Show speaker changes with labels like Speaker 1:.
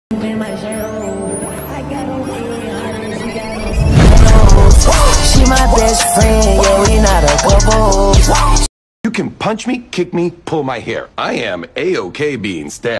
Speaker 1: She my best friend, yeah, we not a couple.
Speaker 2: You can punch me, kick me, pull my hair. I am A-OK being stabbed.